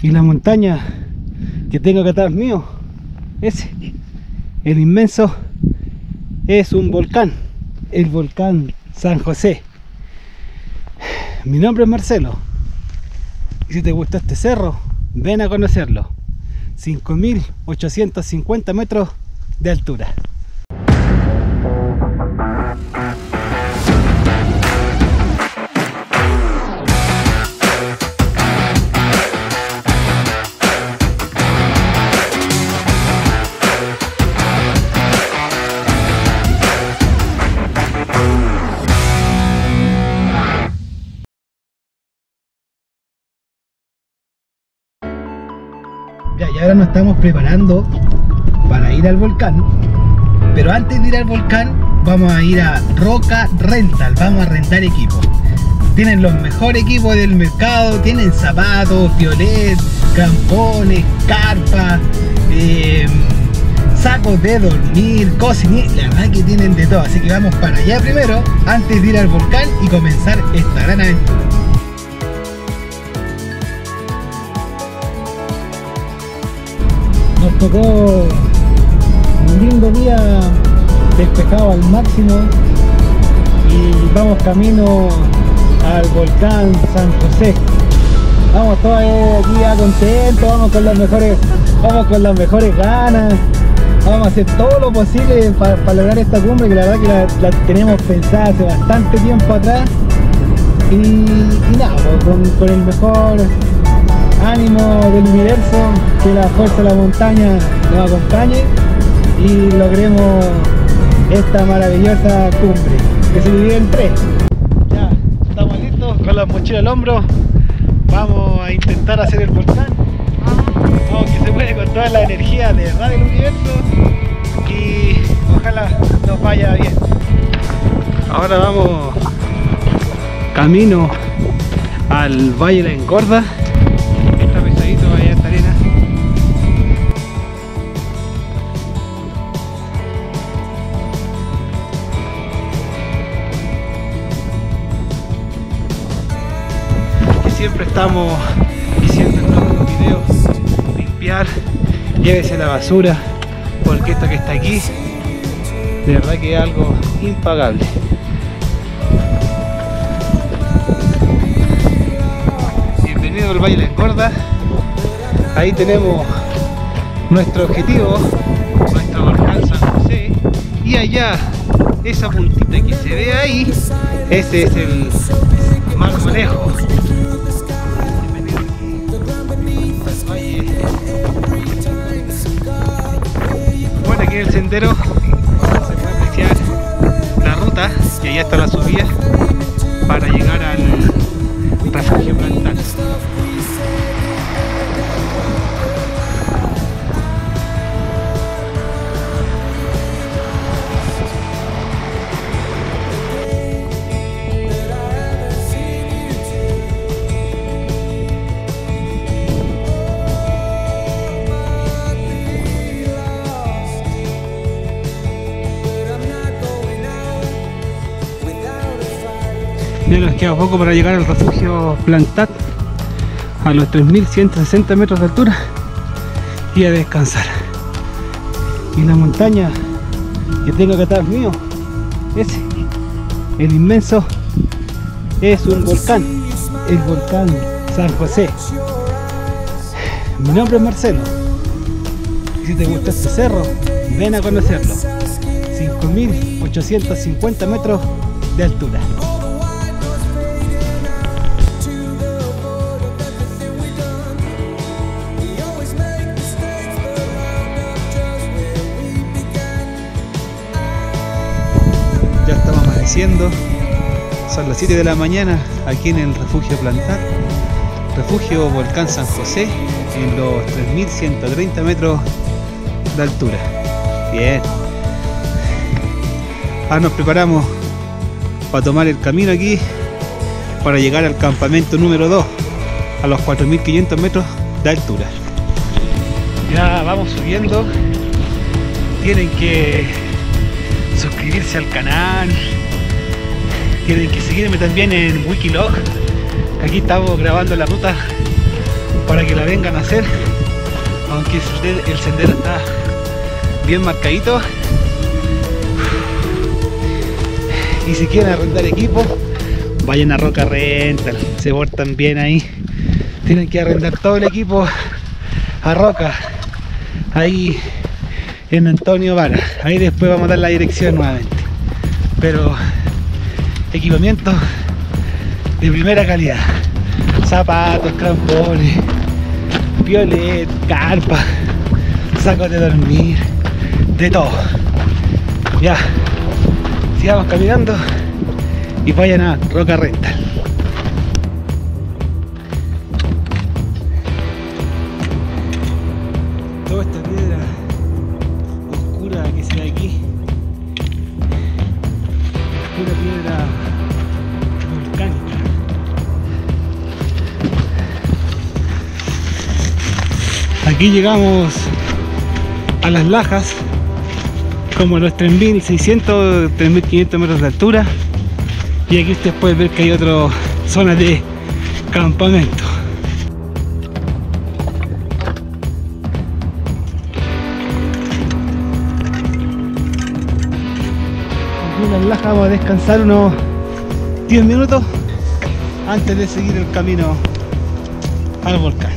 Y la montaña que tengo acá atrás mío, ese, el inmenso, es un volcán, el volcán San José. Mi nombre es Marcelo, y si te gusta este cerro, ven a conocerlo. 5.850 metros de altura. Y ahora nos estamos preparando para ir al volcán, pero antes de ir al volcán vamos a ir a Roca Rental, vamos a rentar equipo. Tienen los mejores equipos del mercado, tienen zapatos, violet, crampones, carpas, sacos de dormir, cocina, la verdad que tienen de todo, así que vamos para allá primero antes de ir al volcán y comenzar esta gran aventura. Nos tocó un lindo día despejado al máximo y vamos camino al volcán San José. Vamos todos aquí ya contentos, vamos con las mejores ganas, vamos a hacer todo lo posible para lograr esta cumbre, que la verdad que la tenemos pensada hace bastante tiempo atrás y nada, con el mejor ánimo del universo, que la fuerza de la montaña nos acompañe y logremos esta maravillosa cumbre que se divide en 3. Ya estamos listos con la mochila al hombro, vamos a intentar hacer el volcán, vamos que se puede con toda la energía de verdad del universo y ojalá nos vaya bien. Ahora vamos camino al Valle de la Engorda. Siempre estamos diciendo en todos los videos, limpiar, llévese la basura, porque esto que está aquí, de verdad que es algo impagable. Bienvenido al Valle de la Engorda. Ahí tenemos nuestro objetivo, nuestro volcán San José, y allá, esa puntita que se ve ahí, ese es el Marmolejo. Bueno, aquí en el sendero se puede apreciar la ruta, y allá está la subida para llegar al refugio Plantar. Ya nos queda poco para llegar al refugio Plantat a los 3.160 metros de altura y a descansar. Y la montaña que tengo acá atrás mío, ese, el inmenso, es un volcán, el volcán San José. Mi nombre es Marcelo, y si te gusta este cerro, ven a conocerlo. 5.850 metros de altura. Ya estamos amaneciendo, son las 7 de la mañana aquí en el refugio Plantar, refugio Volcán San José, en los 3.130 metros de altura. Bien, ahora nos preparamos para tomar el camino aquí para llegar al campamento número 2 a los 4.500 metros de altura. Ya vamos subiendo, tienen que suscribirse al canal, tienen que seguirme también en Wikilog. Aquí estamos grabando la ruta para que la vengan a hacer, aunque el sendero está bien marcadito. Y si quieren arrendar equipo, vayan a Roca Rental, se portan bien ahí. Tienen que arrendar todo el equipo a Roca, ahí en Antonio Vara. Ahí después vamos a dar la dirección nuevamente, pero equipamiento de primera calidad: zapatos, crampones, violet, carpa, sacos de dormir, de todo. Ya, sigamos caminando y vayan a Roca Rental. Toda esta piedra oscura que se ve aquí, pura piedra volcánica. Aquí llegamos a las lajas, como a los 3.600, 3.500 metros de altura, y aquí ustedes pueden ver que hay otra zona de campamento. Aquí en las lajas vamos a descansar unos 10 minutos antes de seguir el camino al volcán.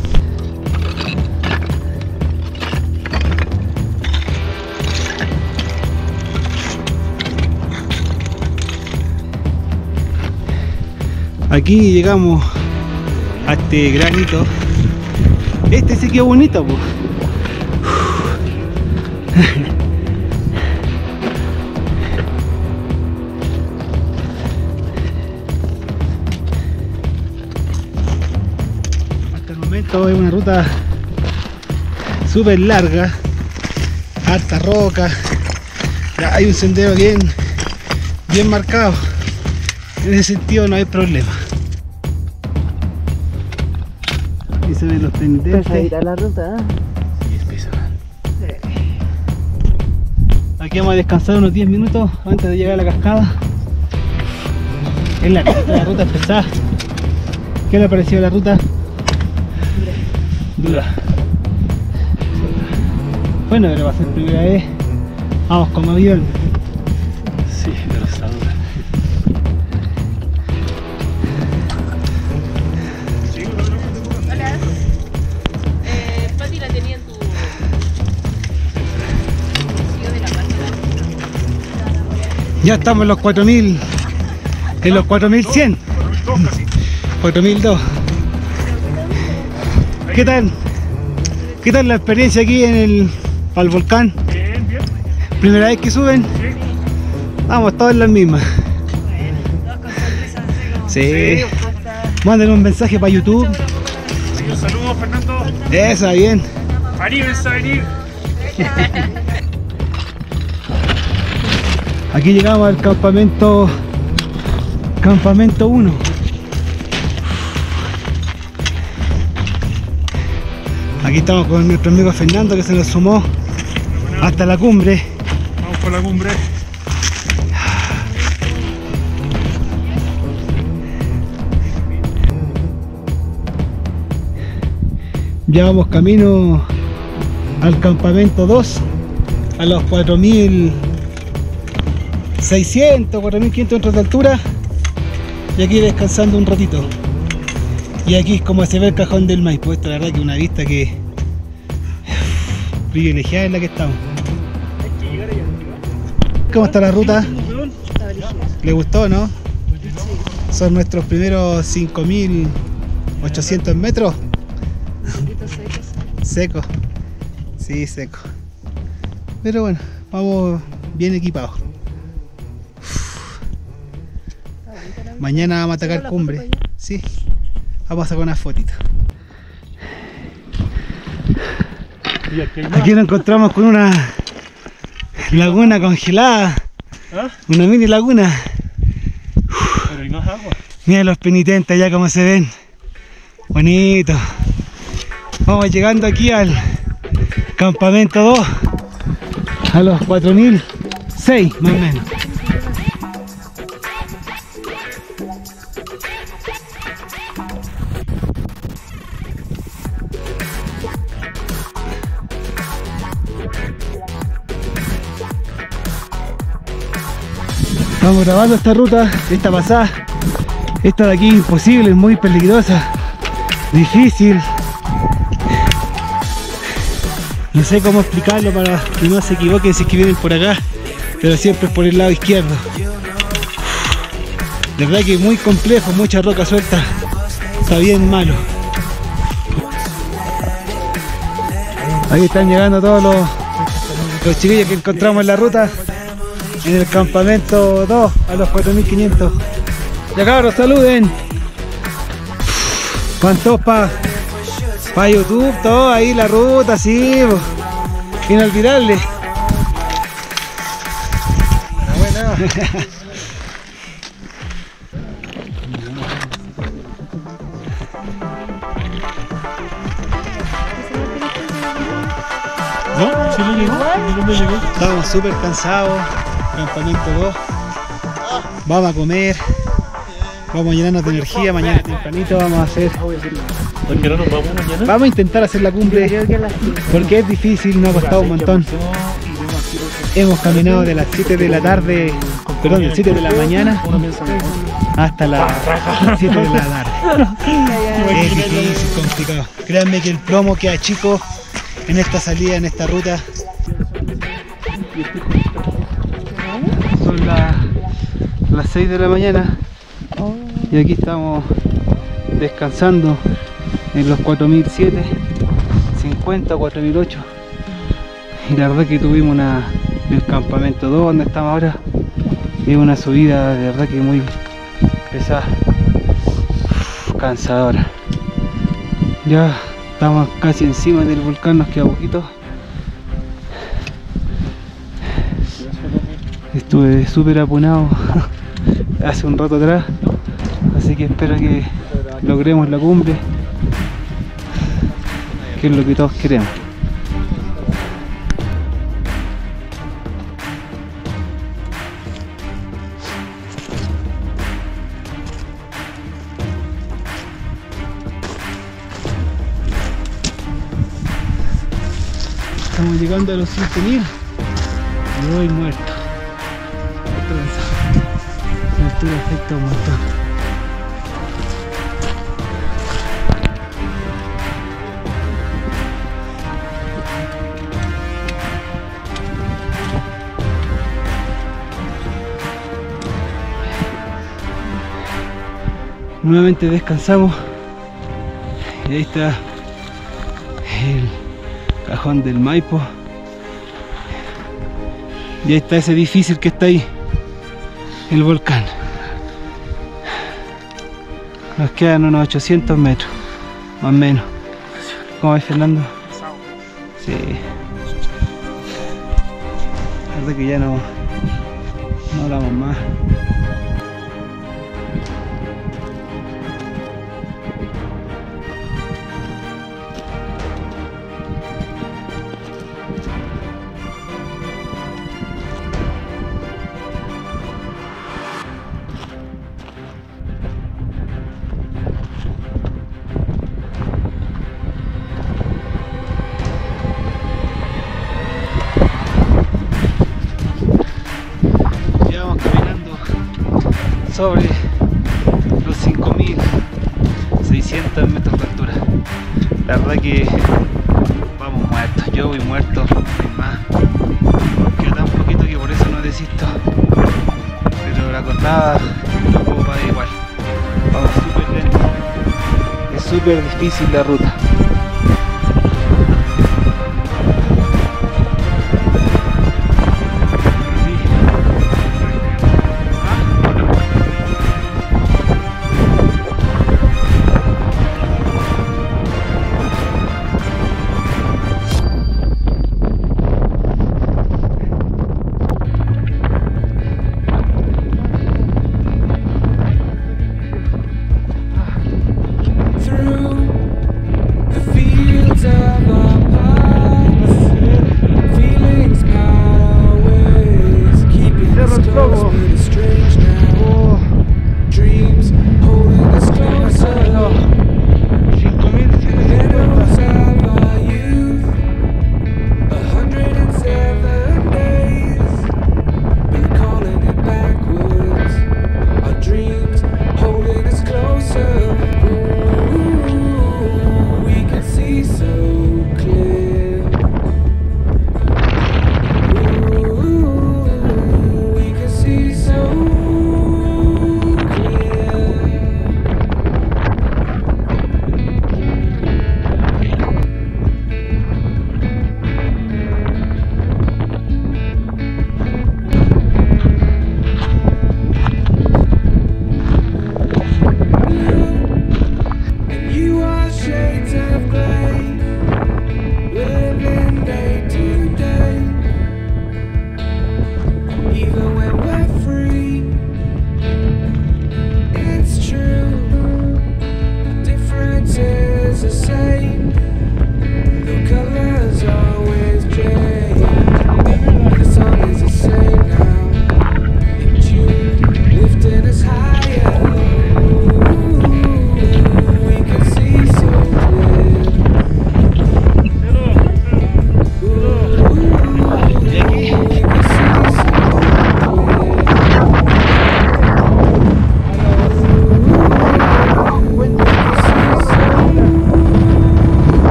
Aquí llegamos a este granito. Este sí que es bonito, pues. Hasta el momento es una ruta súper larga, harta roca. Ya hay un sendero bien marcado. En ese sentido no hay problema. Aquí se ven los penitentes. Pesadita la ruta, ¿eh? Sí, es pesada. Aquí vamos a descansar unos 10 minutos antes de llegar a la cascada. La ruta es pesada. ¿Qué le pareció la ruta? Dura. Bueno, pero va a ser primera vez. Vamos como avión. Sí, pero está dura. Ya estamos en los 4000, en los 4100, 4002. ¿Qué tal? ¿Qué tal la experiencia aquí al volcán? Bien, bien. ¿Primera vez que suben? Sí. Vamos, todas las mismas. Sí. Manden un mensaje para YouTube. Sí, un saludo, Fernando. Esa, bien. Anímense a venir. Aquí llegamos al campamento 1. Aquí estamos con nuestro amigo Fernando, que se nos sumó hasta la cumbre. Vamos por la cumbre. Ya vamos camino al campamento 2, a los 4.600, 4.500 metros de altura, y aquí descansando un ratito. Y aquí es como se ve el Cajón del Maipo. Esta la verdad que es una vista que privilegiada en la que estamos. ¿Cómo está la ruta? ¿Le gustó, no? Son nuestros primeros 5.800 metros. Seco, sí, seco. Pero bueno, vamos bien equipados. Mañana vamos a atacar cumbre. Sí, vamos a sacar una fotito. Aquí nos encontramos con una laguna congelada. ¿Ah? Una mini laguna. Pero ¿y no es agua? Mira los penitentes allá como se ven. Bonito. Vamos llegando aquí al campamento 2, a los 4.006 más o menos. Vamos grabando esta ruta, esta pasada. Esta de aquí imposible, muy peligrosa, difícil. No sé cómo explicarlo para que no se equivoquen si es que vienen por acá, pero siempre es por el lado izquierdo. De verdad que es muy complejo, mucha roca suelta, está bien malo. Ahí están llegando todos los chiquillos que encontramos en la ruta, en el campamento 2 a los 4500. Ya cabros, saluden. ¿Cuántos pa YouTube? Todo ahí la ruta, sí, inolvidable. Buena. ¿No? ¿Sí lo llegó? ¿De dónde llegó? Estamos súper cansados. Campamento 2. Vamos a comer. Vamos a llenarnos de energía. Mañana tempranito vamos a hacer. ¿Por qué no nos vamos mañana? Vamos a intentar hacer la cumbre porque es difícil, nos ha costado un montón. Hemos caminado de las 7 de la tarde, perdón, de 7 de la mañana hasta las 7 de la tarde. Es difícil, complicado. Créanme que el plomo queda chico en esta salida, en esta ruta. Son las 6 de la mañana y aquí estamos descansando en los 4007, 50, 4008. Y la verdad que tuvimos del campamento 2 donde estamos ahora, es una subida de verdad que muy pesada, cansadora. Ya estamos casi encima del volcán, nos queda poquito. Estuve súper apunado hace un rato atrás, así que espero que logremos la cumbre, que es lo que todos queremos. Estamos llegando a los 5000 y voy muerto. La altura afecta un montón. Nuevamente descansamos y ahí está el cajón del Maipo y ahí está ese edificio que está ahí, el volcán. Nos quedan unos 800 metros más o menos. ¿Cómo ves, Fernando? Sí, la verdad que ya no hablamos más. Sobre los 5600 metros de altura. La verdad que vamos muertos, yo voy muerto, no hay más. Queda tan poquito que por eso no desisto. Pero la cortada no puedo parar igual. Vamos súper lento. Es súper difícil la ruta.